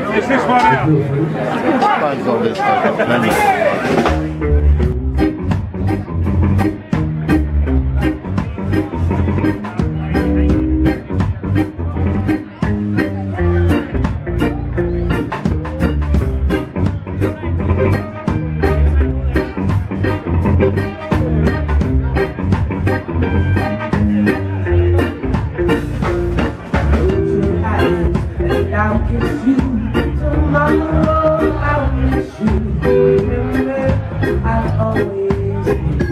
Is this one out? Mine's on this one. I'll kiss you tomorrow. I'll miss you. Remember, I'll always be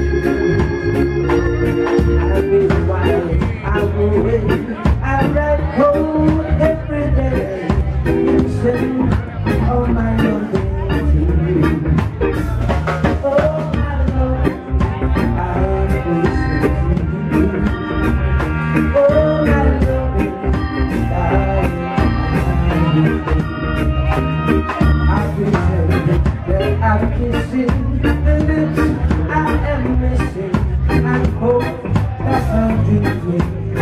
you. I'll be wild. I'll go away. I'll ride home every day. You send all my loving to you. Oh, my love, I'll listen to you. Oh, my loving, I'm kissing the lips I am missing. I hope that I'll do it.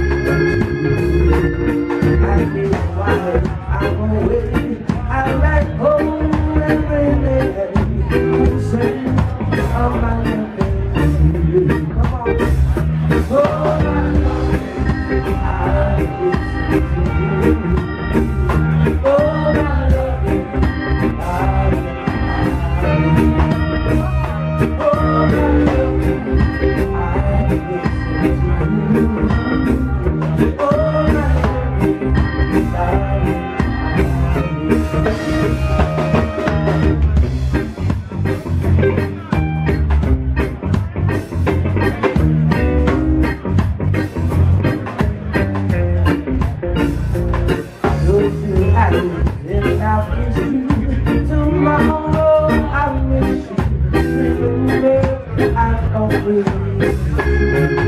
I be wild, I'm away. I ride home every day. I'm sending all my loving to you. Come on. Oh, my love, I'll listen to you. Oh, my loving, tomorrow I miss you. Remember, I'll always